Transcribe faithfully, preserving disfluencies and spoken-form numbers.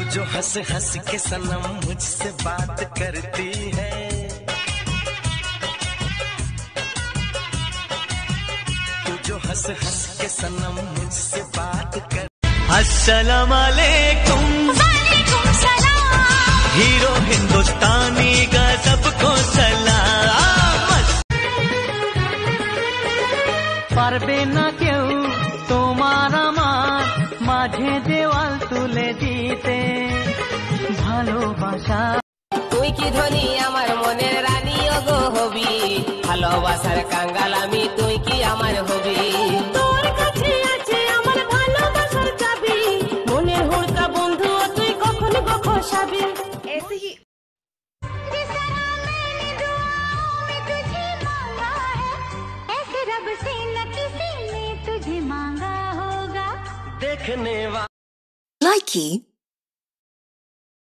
जो हंस हंस के सनम मुझसे बात करती है, तू जो हंस हंस के सनम मुझसे बात कर। अस्सलाम वालेकुम, वालेकुम सलाम, हीरो हिंदुस्तानी का सबको सलाम। पारबे ना क्यों তোমার আমার মাঝে দেওয়াল তুলে দিতে ভালোবাসা। তুই কি ধনী আমার মনের রানী ওগো হবি, ভালোবাসার কাঙ্গাল আমি তুই কি আমার হবি। তোর কাছে আছে আমার ভালোবাসার চাবি, মনের হুড়কা বন্ধু তুই কখন গো খসাবি। ऐसे ही रब से न किसी ने तुझे मांगा होगा। देखने वाला Likey